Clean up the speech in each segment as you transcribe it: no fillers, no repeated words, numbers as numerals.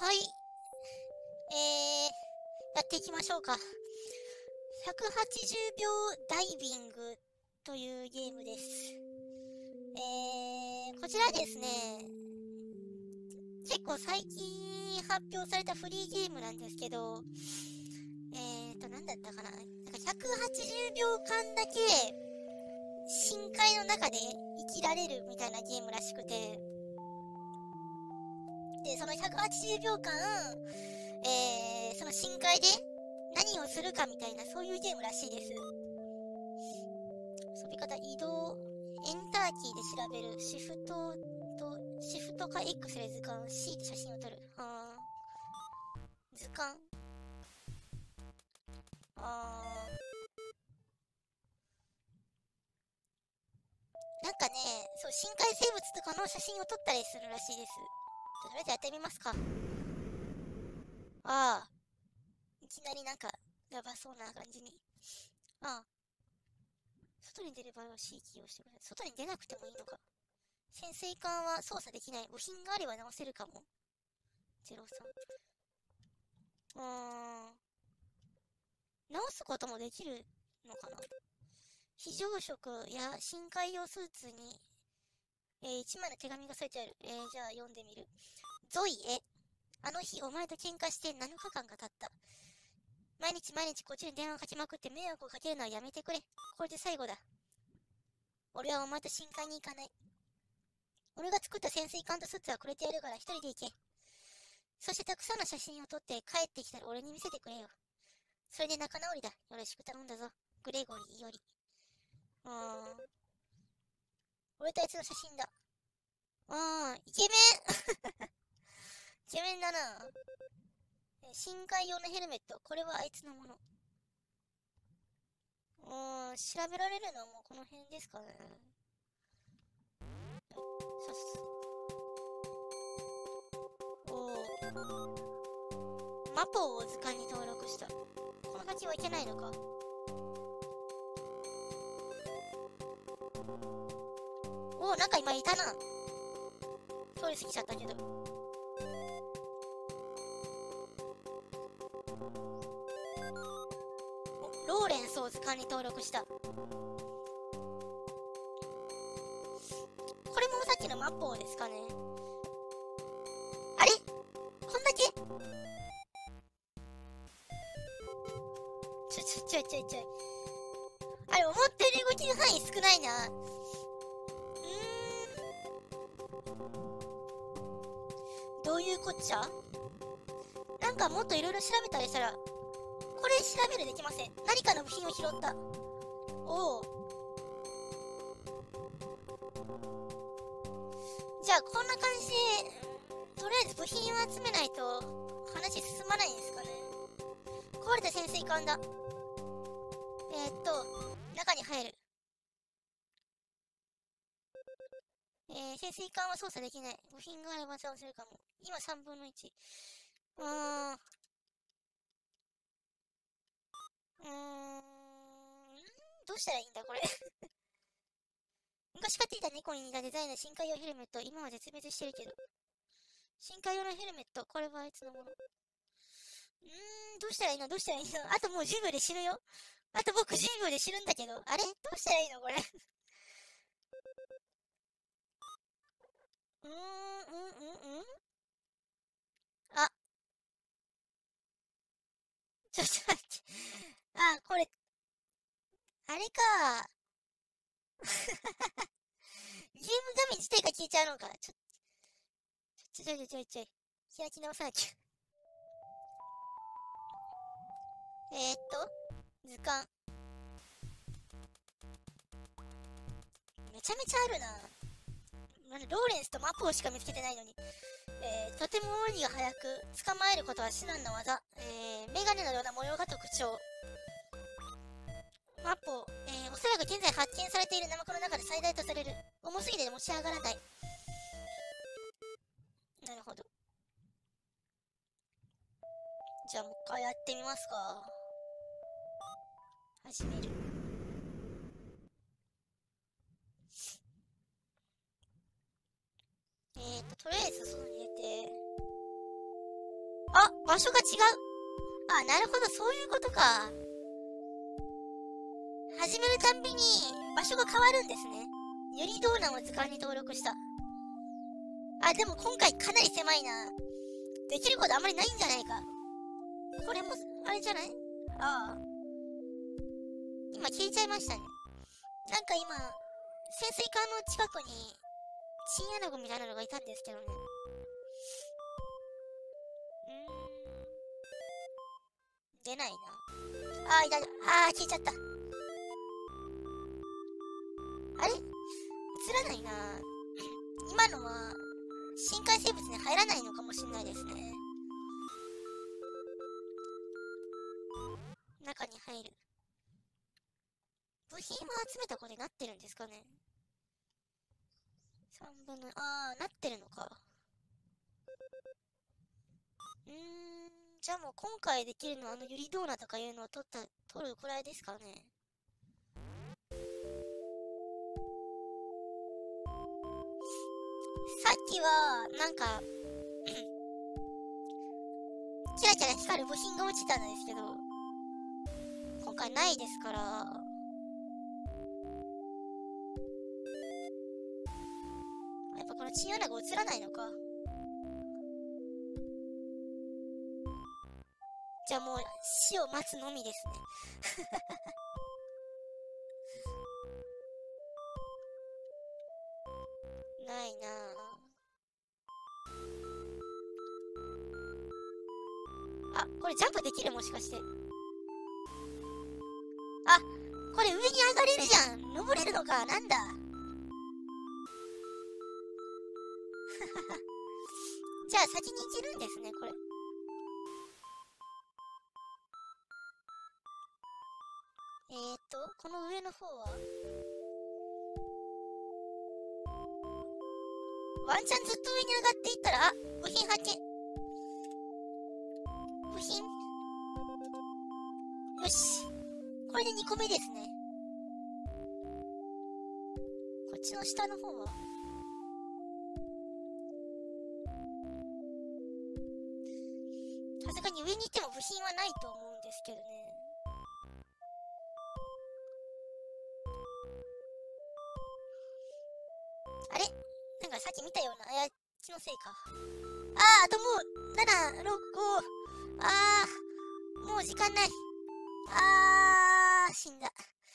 はい。やっていきましょうか。180秒ダイビングというゲームです。こちらですね、結構最近発表されたフリーゲームなんですけど、なんだったかな。なんか180秒間だけ深海の中で生きられるみたいなゲームらしくて、で、その180秒間、その深海で何をするかみたいな、そういうゲームらしいです。遊び方、移動、エンターキーで調べる、シフトか X で図鑑、C で写真を撮る。図鑑。なんかね、そう、深海生物とかの写真を撮ったりするらしいです。とりあえずやってみますか。いきなりなんか、やばそうな感じに。外に出る場合は C キーをしてください。外に出なくてもいいのか。潜水艦は操作できない。部品があれば直せるかも。03。直すこともできるのかな。非常食や深海用スーツに、1枚の手紙が添えてある。じゃあ読んでみる。ゾイへ。あの日お前と喧嘩して7日間が経った。毎日こっちに電話かけまくって迷惑をかけるのはやめてくれ。これで最後だ。俺はお前と深海に行かない。俺が作った潜水艦とスーツはくれてやるから一人で行け。そしてたくさんの写真を撮って帰ってきたら俺に見せてくれよ。それで仲直りだ。よろしく頼んだぞ。グレゴリーより。俺とあいつの写真だ。イケメンイケメンだな。深海用のヘルメット。これはあいつのもの。調べられるのはもうこの辺ですかね。マポを図鑑に登録した。この先はいけないのか。なんか今いたな。通り過ぎちゃったけど。ローレンスを図鑑に登録した。これもさっきのマポですかね。あれこんだけちょい。あれ、思ったより動きの範囲少ないな。どういうこっちゃ。なんかもっといろいろ調べたりしたら、これ調べるできません。何かの部品を拾った。じゃあこんな感じで、とりあえず部品を集めないと話進まないんですかね。壊れた潜水艦だ。中に入る。潜水艦は操作できない。部品があれば倒せるかも。今3分の1。どうしたらいいんだこれ昔飼っていた猫に似たデザインの深海用ヘルメット、今は絶滅してるけど。深海用のヘルメット、これはあいつのもの。どうしたらいいのあともう10秒で死ぬよ。あと僕10秒で死ぬんだけど。あれどうしたらいいのこれあ、ちょっと待って。これ、あれか。ゲーム画面自体が消えちゃうのか。ちょい。開き直さなきゃ。図鑑。めちゃめちゃあるな。ローレンスとマポーしか見つけてないのに。とても泳ぎが速く、捕まえることは至難の技。メガネのような模様が特徴。マポ、おそらく現在発見されているナマコの中で最大とされる。重すぎて持ち上がらない。なるほど。じゃあもう一回やってみますか。始める。とりあえず外に出て、 あ、場所が違う。あ、なるほど、そういうことか。始めるたんびに場所が変わるんですね。ユリドーナを図鑑に登録した。あ、でも今回かなり狭いな。できることあんまりないんじゃないか。これも、あれじゃない？ああ。今消えちゃいましたね。なんか今、潜水艦の近くに、チンアナゴみたいなのがいたんですけどね。出ないな。あー、いた。あー、消えちゃった。あれ映らないな。今のは、深海生物に入らないのかもしれないですね。中に入る。部品は集めたことになってるんですかね。3分の、なってるのか。じゃあもう今回できるのはユリドーナとかいうのを取るくらいですかね。さっきは、なんか、キラキラ光る部品が落ちたんですけど、今回ないですから、やっぱこのチンアナゴ映らないのか。じゃあもう死を待つのみですね。ないなあ。あ、これジャンプできるもしかして。あ、これ上に上がれるじゃん。登れるのか。なんだ。じゃあ先に行けるんですね、これ。この上の方はワンチャンずっと上に上がっていったら、あ、部品発見。部品。よし。これで2個目ですね。こっちの下の方はさすがに上に行っても部品はないと思うんですけどね。あれなんかさっき見たような、気のせいか。あともう、7、6、5、もう時間ない。死んだ。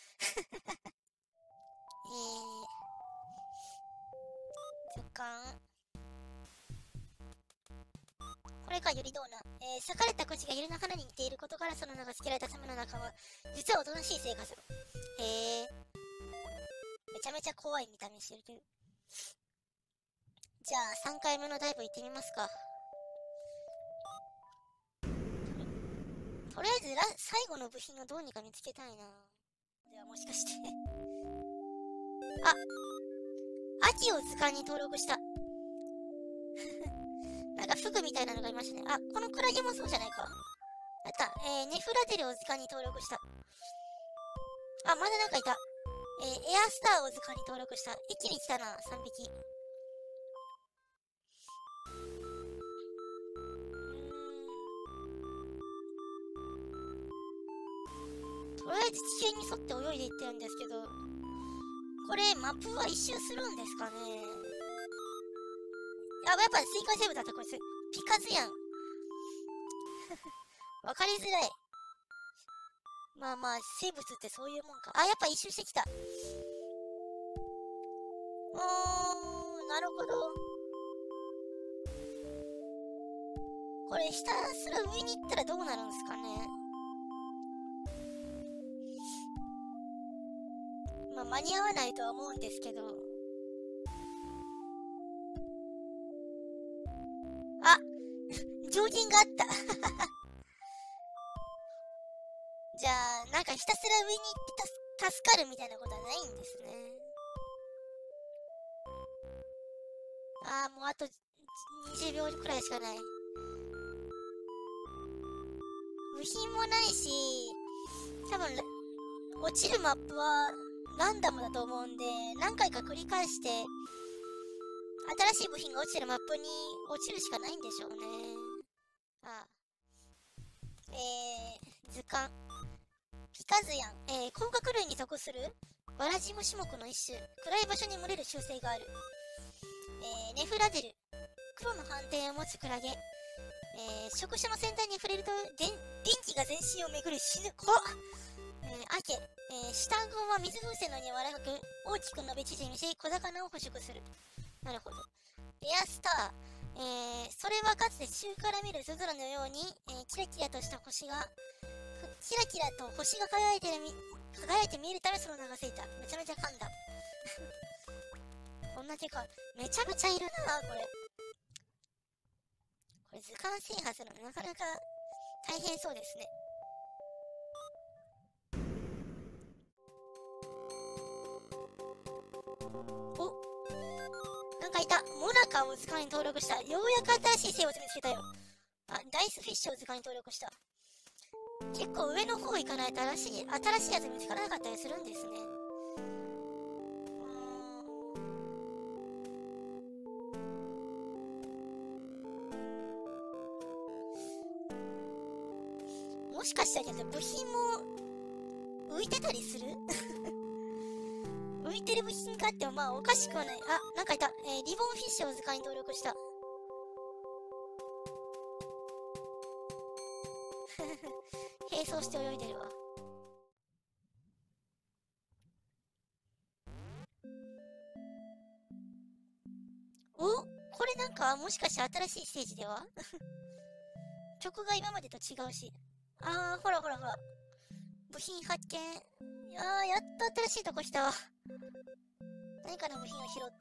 図鑑。これか、ユリドーナ。裂かれた口がユリの花に似ていることからその名が付けられたサメの仲間。実はおとなしい性格。めちゃめちゃ怖い見た目してる。じゃあ、3回目のダイブ行ってみますか。とりあえず最後の部品をどうにか見つけたいな。ではもしかしてあ、秋を図鑑に登録した。なんかフグみたいなのがいましたね。あ、このクラゲもそうじゃないか。やった。ネフラデルを図鑑に登録した。あ、まだなんかいた。エアスターを図鑑に登録した。一気に来たな、3匹。とりあえず地球に沿って泳いでいってるんですけど、これマップは一周するんですかね。やっぱ水海生物だった。これピカズやん。わかりづらい。まあ生物ってそういうもんか。やっぱ一周してきた。なるほど。これひたすら上に行ったらどうなるんですかね。間に合わないとは思うんですけど。上限があった。じゃあ、なんかひたすら上に行って助かるみたいなことはないんですね。もうあと20秒くらいしかない。部品もないし、多分、落ちるマップはランダムだと思うんで、何回か繰り返して、新しい部品が落ちてるマップに落ちるしかないんでしょうね。 図鑑。ピカズヤン。甲殻類に属するワラジム種目の一種。暗い場所に群れる習性がある。ネフラデル。黒の斑点を持つクラゲ。触手の先端に触れると電気が全身を巡る死ぬ。アケ。下顎は水風船のように柔らかく、大きく伸び縮みし、小魚を捕食する。なるほど。レアスター。それはかつて地中から見る夜空のように、キラキラと星が輝いて見えるためその名がついた。めちゃめちゃ噛んだ。こんだけか。めちゃめちゃいるなこれ。これ図鑑制覇するのなかなか大変そうですね。お、なんかいた。モナカを図鑑に登録した。ようやく新しい生物見つけたよ。あ、ダイスフィッシュを図鑑に登録した。結構上の方行かないと新しいやつ見つからなかったりするんですね。もしかしたら部品も浮いてたりする浮いてる部品かってもまあおかしくはない。あ、なんかいた。リボンフィッシュを図鑑に登録した。並走して泳いでるわ。お、これなんかもしかして新しいステージでは曲が今までと違うし。ほらほらほら。部品発見。やっと新しいとこ来たわ。何かの部品を拾った。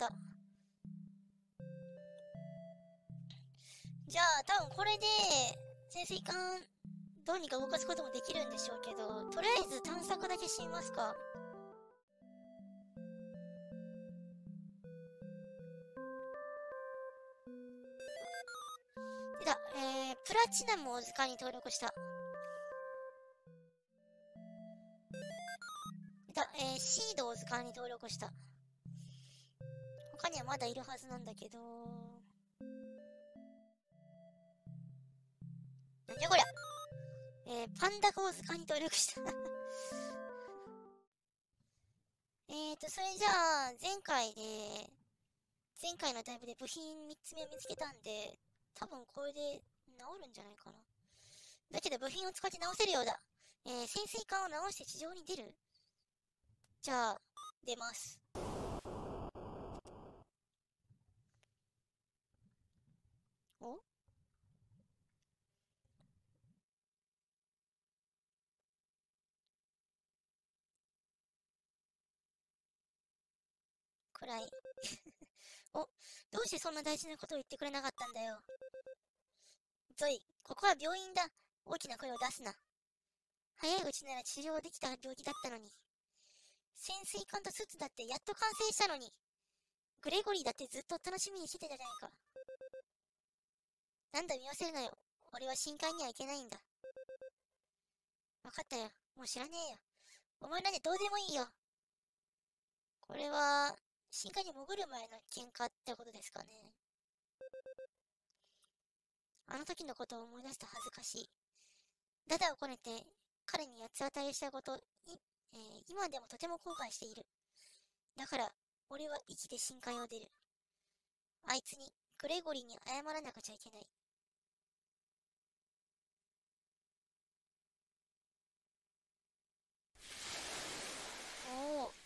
じゃあ、多分これで、潜水艦、どうにか動かすこともできるんでしょうけど、とりあえず探索だけしてみますか。でだ、プラチナムを図鑑に登録した。でだ、シードを図鑑に登録した。他にはまだいるはずなんだけど、なんじゃこりゃ。パンダゴを図鑑に登録したそれじゃあ、前回のダイブで部品3つ目を見つけたんで、多分これで治るんじゃないかな。だけど部品を使って直せるようだ。潜水艦を直して地上に出る。じゃあ、出ます。お暗い。お、どうしてそんな大事なことを言ってくれなかったんだよ。ゾイ、ここは病院だ。大きな声を出すな。早いうちなら治療できた病気だったのに。潜水艦とスーツだってやっと完成したのに。グレゴリーだってずっと楽しみにしてたじゃないか。なんだ見忘れるなよ。俺は深海には行けないんだ。わかったよ。もう知らねえよ。お前なんてどうでもいいよ。これは、深海に潜る前の喧嘩ってことですかね。あの時のことを思い出すと恥ずかしい。ダダをこねて彼に八つ当たりしたこと、今でもとても後悔している。だから、俺は生きて深海を出る。あいつに、グレゴリーに謝らなくちゃいけない。おお。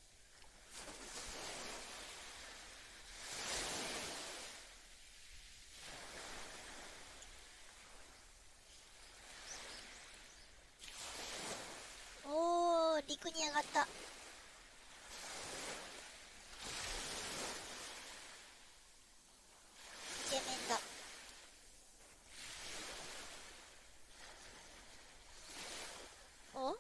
おー、陸に上がった。イケメンだ。お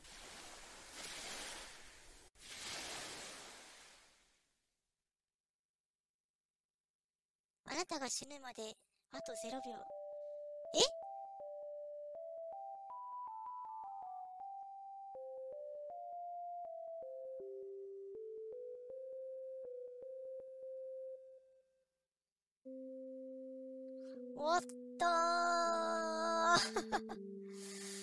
あなたが死ぬまで、あと0秒。え終わったー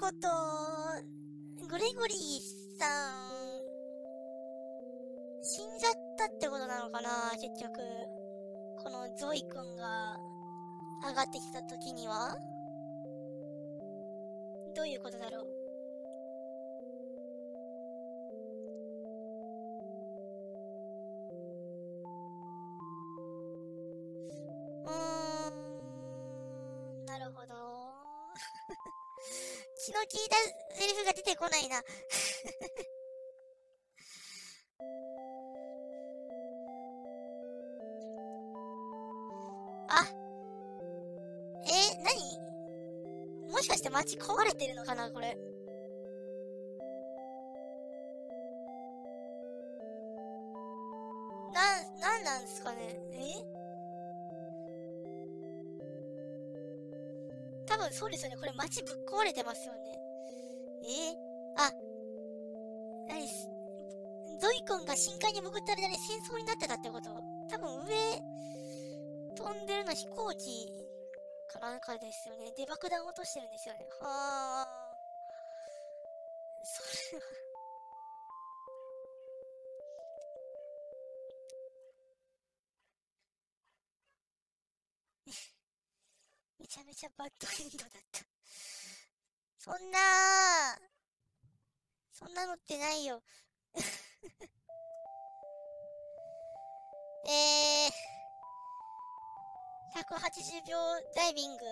こと、グレゴリーさん、死んじゃったってことなのかな、結局。このゾイ君が上がってきた時にはどういうことだろう。なるほど。気の利いたセリフが出てこないな。あ、何もしかして街壊れてるのかなこれ。なんなんすかね。多分そうですよね。これ街ぶっ壊れてますよね。あ、何す、ゾイ君が深海に潜った間に戦争になってたってこと。多分上、飛んでるの飛行機かなんかですよね。で、爆弾落としてるんですよね。はあ。それはめちゃめちゃバッドエンドだった。そんなそんなのってないよ。180秒ダイビング。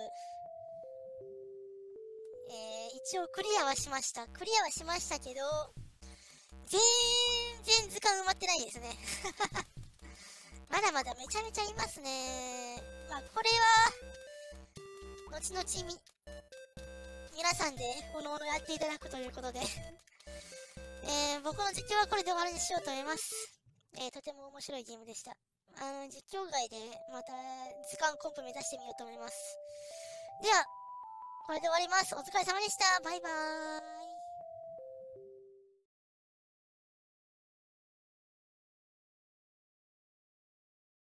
一応クリアはしました。クリアはしましたけど、全然図鑑埋まってないですね。まだまだめちゃめちゃいますね。まあ、これは、後々皆さんでおのおのやっていただくということで、僕の実況はこれで終わりにしようと思います。とても面白いゲームでした。実況外でまた図鑑コンプ目指してみようと思います。では、これで終わります。お疲れ様でした。バイバーイ。